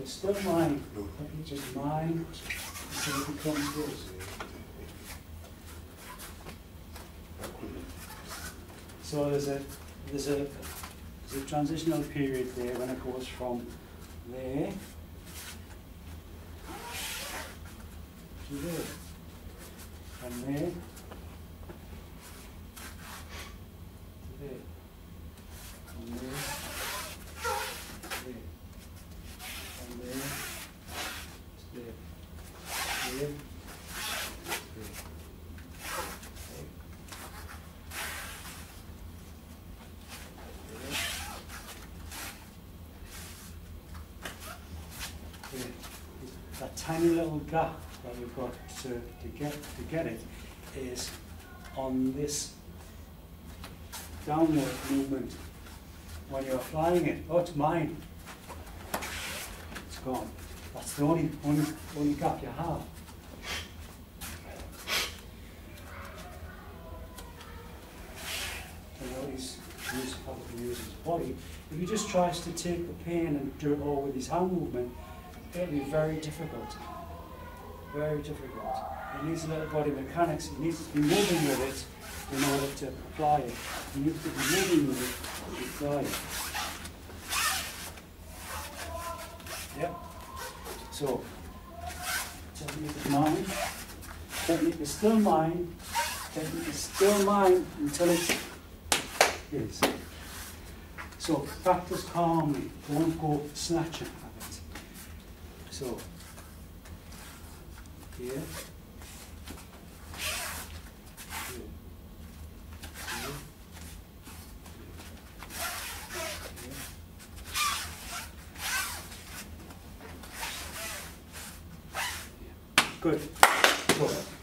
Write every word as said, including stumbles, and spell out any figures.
it's still mind. It's just mind until it becomes this. So there's a there's a there's a transitional period there when it goes from there to there, from there to there, from there to there, from there to there, there, there. That tiny little gap that we've got to, to get to get it is on this downward movement when you're flying it. Oh, it's mine. It's gone. That's the only only only gap you have. And what he's used to use his body. If he just tries to take the pain and do it all with his hand movement, it'll be very difficult. Very difficult. He needs a little body mechanics. He needs to be moving with it in order to apply it. He needs to be moving with it to apply it. Yep. So, technique is mine. Technique is still mine. Technique is still mine until it is. So, practice calmly. Don't go snatching at it. So, here, here, here, here, here. Good. Good.